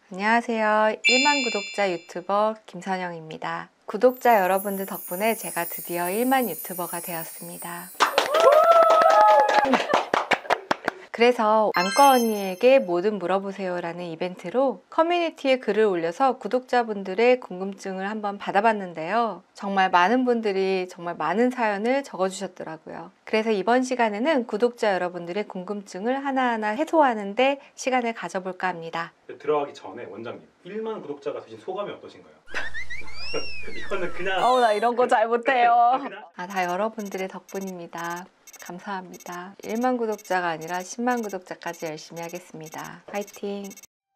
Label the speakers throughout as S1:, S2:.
S1: 안녕하세요. 1만 구독자 유튜버 김선영입니다. 구독자 여러분들 덕분에 제가 드디어 1만 유튜버가 되었습니다. 그래서 안과 언니에게 뭐든 물어보세요 라는 이벤트로 커뮤니티에 글을 올려서 구독자분들의 궁금증을 한번 받아봤는데요. 정말 많은 분들이 정말 많은 사연을 적어주셨더라고요. 그래서 이번 시간에는 구독자 여러분들의 궁금증을 하나하나 해소하는데 시간을 가져볼까 합니다.
S2: 들어가기 전에 원장님 1만 구독자가 되신 소감이 어떠신가요? 이거는 그냥
S1: 나 이런 거 잘 못해요.
S2: 그냥?
S1: 다 여러분들의 덕분입니다. 감사합니다. 1만 구독자가 아니라 10만 구독자까지 열심히 하겠습니다. 파이팅!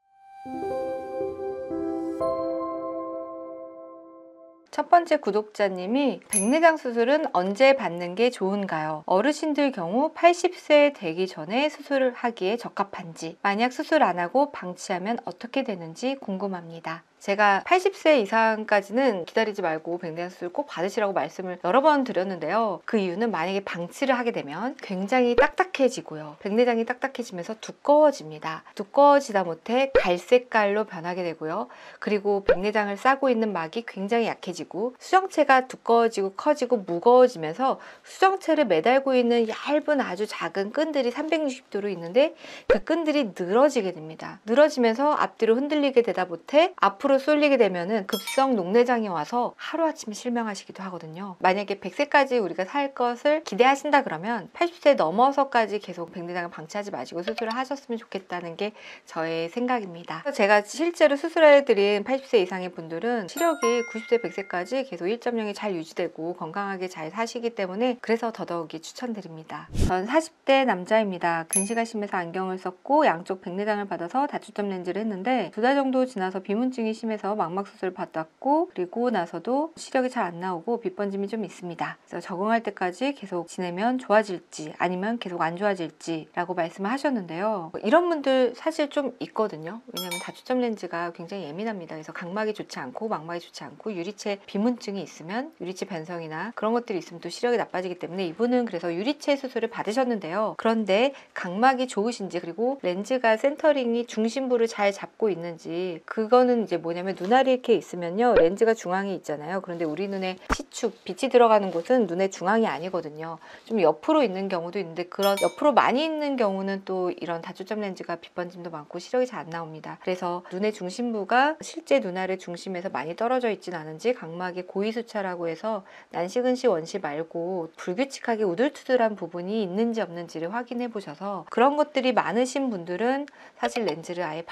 S1: 첫 번째 구독자님이 백내장 수술은 언제 받는 게 좋은가요? 어르신들 경우 80세 되기 전에 수술을 하기에 적합한지, 만약 수술 안 하고 방치하면 어떻게 되는지 궁금합니다. 제가 80세 이상까지는 기다리지 말고 백내장 수술 꼭 받으시라고 말씀을 여러 번 드렸는데요. 그 이유는 만약에 방치를 하게 되면 굉장히 딱딱해지고요. 백내장이 딱딱해지면서 두꺼워집니다. 두꺼워지다 못해 갈색깔로 변하게 되고요. 그리고 백내장을 싸고 있는 막이 굉장히 약해지고 수정체가 두꺼워지고 커지고 무거워지면서 수정체를 매달고 있는 얇은 아주 작은 끈들이 360도로 있는데 그 끈들이 늘어지게 됩니다. 늘어지면서 앞뒤로 흔들리게 되다 못해 앞으로 쏠리게 되면은 급성 녹내장이 와서 하루아침에 실명하시기도 하거든요. 만약에 100세까지 우리가 살 것을 기대하신다 그러면 80세 넘어서까지 계속 백내장을 방치하지 마시고 수술을 하셨으면 좋겠다는 게 저의 생각입니다. 제가 실제로 수술해드린 80세 이상의 분들은 시력이 90세 100세까지 계속 1.0이 잘 유지되고 건강하게 잘 사시기 때문에 그래서 더더욱이 추천드립니다. 전 40대 남자입니다. 근시가 심해서 안경을 썼고 양쪽 백내장을 받아서 다초점 렌즈를 했는데 2달 정도 지나서 비문증이 심해서 망막 수술을 받았고 그리고 나서도 시력이 잘 안 나오고 빛번짐이 좀 있습니다. 그래서 적응할 때까지 계속 지내면 좋아질지 아니면 계속 안 좋아질지 라고 말씀을 하셨는데요. 이런 분들 사실 좀 있거든요. 왜냐하면 다초점 렌즈가 굉장히 예민합니다. 그래서 각막이 좋지 않고 망막이 좋지 않고 유리체 비문증이 있으면 유리체 변성이나 그런 것들이 있으면 또 시력이 나빠지기 때문에 이분은 그래서 유리체 수술을 받으셨는데요. 그런데 각막이 좋으신지 그리고 렌즈가 센터링이 중심부를 잘 잡고 있는지 그거는 이제 뭐냐면 눈알이 이렇게 있으면요 렌즈가 중앙에 있잖아요. 그런데 우리 눈에 시축 빛이 들어가는 곳은 눈의 중앙이 아니거든요. 좀 옆으로 있는 경우도 있는데 그런 옆으로 많이 있는 경우는 또 이런 다초점 렌즈가 빛번짐도 많고 시력이 잘 안 나옵니다. 그래서 눈의 중심부가 실제 눈알의 중심에서 많이 떨어져 있진 않은지 각막의 고위수차라고 해서 난시근시 원시 말고 불규칙하게 우둘투둘한 부분이 있는지 없는지를 확인해 보셔서 그런 것들이 많으신 분들은 사실 렌즈를 아예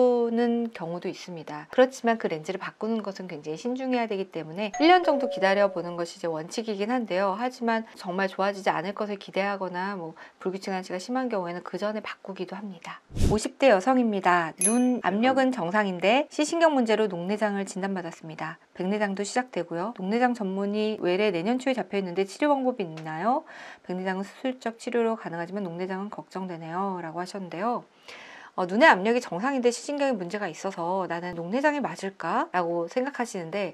S1: 바꾸는 경우도 있습니다. 그렇지만 그 렌즈를 바꾸는 것은 굉장히 신중해야 되기 때문에 1년 정도 기다려 보는 것이 이제 원칙이긴 한데요. 하지만 정말 좋아지지 않을 것을 기대하거나 불규칙한 시가 심한 경우에는 그 전에 바꾸기도 합니다. 50대 여성입니다. 눈 압력은 정상인데 시신경 문제로 녹내장을 진단받았습니다. 백내장도 시작되고요. 녹내장 전문의 외래 내년 초에 잡혀있는데 치료 방법이 있나요? 백내장은 수술적 치료로 가능하지만 녹내장은 걱정되네요 라고 하셨는데요. 눈의 압력이 정상인데 시신경에 문제가 있어서 나는 녹내장이 맞을까? 라고 생각하시는데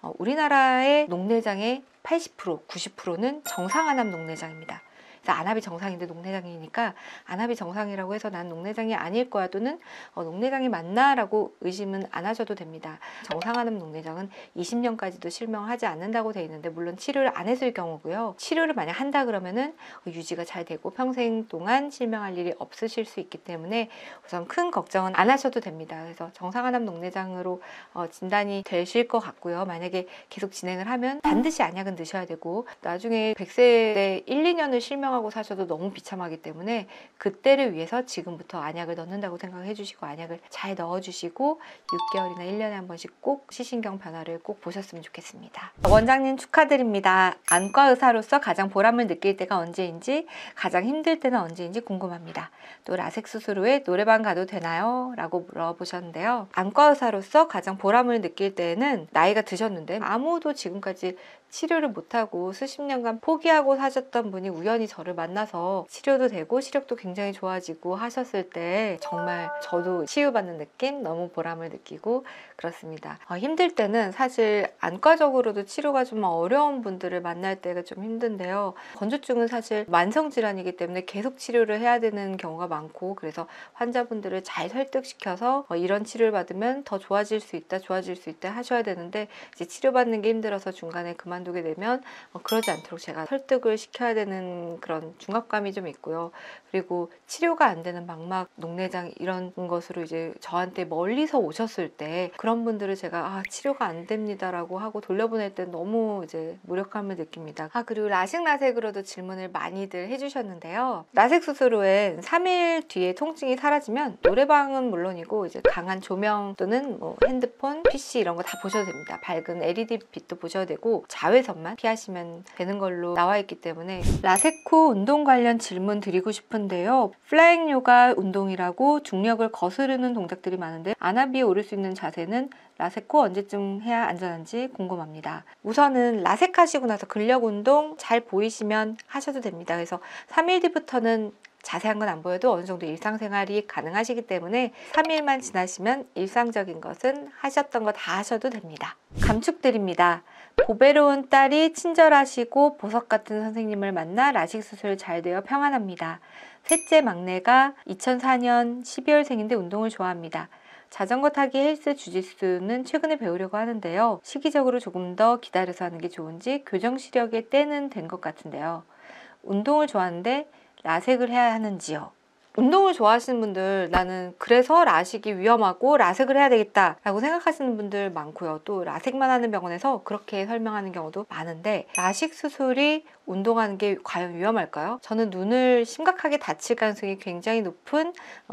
S1: 우리나라의 녹내장의 80%, 90%는 정상안압 녹내장입니다. 안압이 정상인데 녹내장이니까 안압이 정상이라고 해서 난 녹내장이 아닐 거야 또는 녹내장이 맞나? 라고 의심은 안 하셔도 됩니다. 정상안압 녹내장은 20년까지도 실명하지 않는다고 되어 있는데 물론 치료를 안 했을 경우고요. 치료를 만약 한다 그러면은 유지가 잘 되고 평생 동안 실명할 일이 없으실 수 있기 때문에 우선 큰 걱정은 안 하셔도 됩니다. 그래서 정상안압 녹내장으로 진단이 되실 것 같고요. 만약에 계속 진행을 하면 반드시 안약은 드셔야 되고 나중에 100세 1, 2년을 실명하고 사셔도 너무 비참하기 때문에 그때를 위해서 지금부터 안약을 넣는다고 생각해 주시고 안약을 잘 넣어주시고 6개월이나 1년에 한 번씩 꼭 시신경 변화를 꼭 보셨으면 좋겠습니다. 원장님 축하드립니다. 안과 의사로서 가장 보람을 느낄 때가 언제인지 가장 힘들 때는 언제인지 궁금합니다. 또 라섹 수술 후에 노래방 가도 되나요? 라고 물어보셨는데요. 안과 의사로서 가장 보람을 느낄 때는 나이가 드셨는데 아무도 지금까지 치료를 못하고 수십 년간 포기하고 사셨던 분이 우연히 저를 만나서 치료도 되고 시력도 굉장히 좋아지고 하셨을 때 정말 저도 치유받는 느낌, 너무 보람을 느끼고 그렇습니다. 힘들 때는 사실 안과적으로도 치료가 좀 어려운 분들을 만날 때가 좀 힘든데요. 건조증은 사실 만성질환이기 때문에 계속 치료를 해야 되는 경우가 많고, 그래서 환자분들을 잘 설득시켜서 이런 치료를 받으면 더 좋아질 수 있다 하셔야 되는데, 이제 치료받는 게 힘들어서 중간에 그만두게 되면 그러지 않도록 제가 설득을 시켜야 되는 그런 중압감이 좀 있고요. 그리고 치료가 안 되는 망막, 녹내장 이런 것으로 이제 저한테 멀리서 오셨을 때 그런 분들을 제가 치료가 안 됩니다라고 하고 돌려보낼 때 너무 이제 무력감을 느낍니다. 그리고 라식라섹으로도 질문을 많이들 해주셨는데요. 라섹 수술 후엔 3일 뒤에 통증이 사라지면 노래방은 물론이고 이제 강한 조명 또는 뭐 핸드폰, PC 이런 거 다 보셔도 됩니다. 밝은 LED 빛도 보셔도 되고 자외선만 피하시면 되는 걸로 나와 있기 때문에. 라섹 후 운동 관련 질문 드리고 싶은데요. 플라잉 요가 운동이라고 중력을 거스르는 동작들이 많은데 안압 위에 오를 수 있는 자세는 라섹 후 언제쯤 해야 안전한지 궁금합니다. 우선은 라섹 하시고 나서 근력 운동 잘 보이시면 하셔도 됩니다. 그래서 3일 뒤부터는 자세한 건 안 보여도 어느 정도 일상생활이 가능하시기 때문에 3일만 지나시면 일상적인 것은 하셨던 거 다 하셔도 됩니다. 감축드립니다. 보배로운 딸이 친절하시고 보석 같은 선생님을 만나 라식 수술 잘 되어 평안합니다. 셋째 막내가 2004년 12월생인데 운동을 좋아합니다. 자전거 타기, 헬스, 주짓수는 최근에 배우려고 하는데요. 시기적으로 조금 더 기다려서 하는 게 좋은지 교정 시력에 때는 된 것 같은데요. 운동을 좋아하는데 라섹을 해야 하는지요? 운동을 좋아하시는 분들, 나는 그래서 라식이 위험하고 라섹을 해야 되겠다 라고 생각하시는 분들 많고요. 또 라섹만 하는 병원에서 그렇게 설명하는 경우도 많은데, 라식 수술이 운동하는 게 과연 위험할까요? 저는 눈을 심각하게 다칠 가능성이 굉장히 높은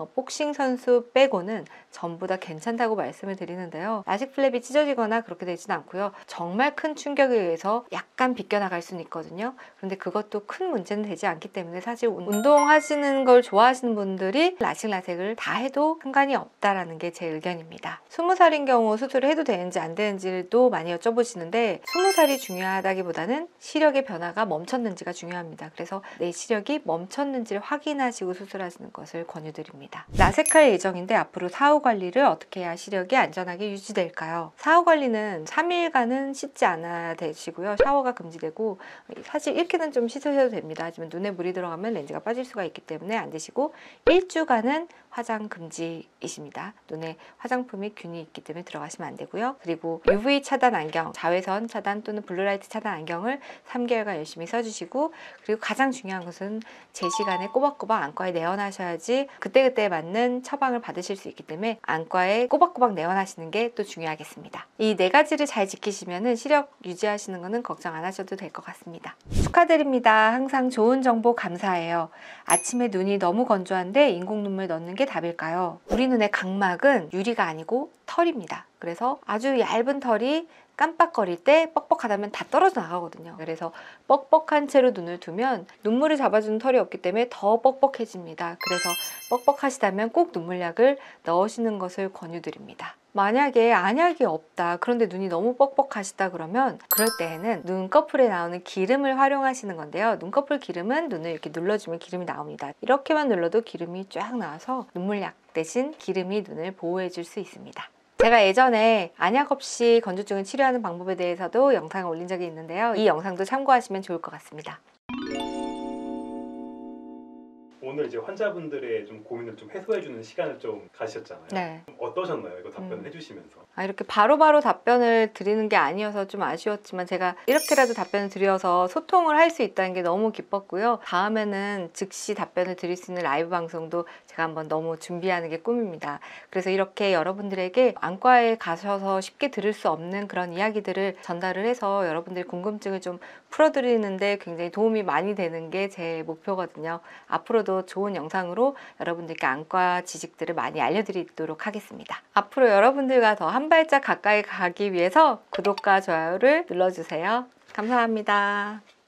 S1: 복싱 선수 빼고는 전부 다 괜찮다고 말씀을 드리는데요. 라식 플랩이 찢어지거나 그렇게 되진 않고요. 정말 큰 충격에 의해서 약간 비껴나갈 수는 있거든요. 그런데 그것도 큰 문제는 되지 않기 때문에 사실 운동하시는 걸 좋아하시는 분들이 라섹을 다 해도 상관이 없다라는 게 제 의견입니다. 20살인 경우 수술을 해도 되는지 안 되는지도 많이 여쭤보시는데, 20살이 중요하다기보다는 시력의 변화가 멈췄는지가 중요합니다. 그래서 내 시력이 멈췄는지를 확인하시고 수술하시는 것을 권유드립니다. 라섹할 예정인데 앞으로 사후 관리를 어떻게 해야 시력이 안전하게 유지될까요? 사후 관리는 3일간은 씻지 않아야 되시고요. 샤워가 금지되고, 사실 이렇게는 좀 씻으셔도 됩니다. 하지만 눈에 물이 들어가면 렌즈가 빠질 수가 있기 때문에 안 되시고, 1주간은 화장 금지이십니다. 눈에 화장품이 균이 있기 때문에 들어가시면 안 되고요. 그리고 UV 차단 안경, 자외선 차단 또는 블루라이트 차단 안경을 3개월간 열심히 써주시고, 그리고 가장 중요한 것은 제 시간에 꼬박꼬박 안과에 내원하셔야지 그때그때 맞는 처방을 받으실 수 있기 때문에 안과에 꼬박꼬박 내원하시는 게 또 중요하겠습니다. 이 4가지를 잘 지키시면 시력 유지하시는 거는 걱정 안 하셔도 될 것 같습니다. 축하드립니다. 항상 좋은 정보 감사해요. 아침에 눈이 너무 건조한데 인공 눈물 넣는 게 답일까요? 우리 눈의 각막은 유리가 아니고 털입니다. 그래서 아주 얇은 털이 깜빡거릴 때 뻑뻑하다면 다 떨어져 나가거든요. 그래서 뻑뻑한 채로 눈을 두면 눈물을 잡아주는 털이 없기 때문에 더 뻑뻑해집니다. 그래서 뻑뻑하시다면 꼭 눈물약을 넣으시는 것을 권유드립니다. 만약에 안약이 없다, 그런데 눈이 너무 뻑뻑하시다 그러면 그럴 때에는 눈꺼풀에 나오는 기름을 활용하시는 건데요. 눈꺼풀 기름은 눈을 이렇게 눌러주면 기름이 나옵니다. 이렇게만 눌러도 기름이 쫙 나와서 눈물약 대신 기름이 눈을 보호해 줄 수 있습니다. 제가 예전에 안약 없이 건조증을 치료하는 방법에 대해서도 영상을 올린 적이 있는데요. 이 영상도 참고하시면 좋을 것 같습니다.
S2: 오늘 이제 환자분들의 좀 고민을 좀 해소해주는 시간을 좀 가지셨잖아요.
S1: 네.
S2: 어떠셨나요? 이거 답변을 해주시면서.
S1: 이렇게 바로바로 답변을 드리는 게 아니어서 좀 아쉬웠지만, 제가 이렇게라도 답변을 드려서 소통을 할 수 있다는 게 너무 기뻤고요. 다음에는 즉시 답변을 드릴 수 있는 라이브 방송도 제가 한번 너무 준비하는 게 꿈입니다. 그래서 이렇게 여러분들에게 안과에 가셔서 쉽게 들을 수 없는 그런 이야기들을 전달을 해서 여러분들의 궁금증을 좀 풀어드리는데 굉장히 도움이 많이 되는 게 제 목표거든요. 앞으로도 좋은 영상으로 여러분들께 안과 지식들을 많이 알려드리도록 하겠습니다. 앞으로 여러분들과 더 한 발짝 가까이 가기 위해서 구독과 좋아요를 눌러주세요. 감사합니다.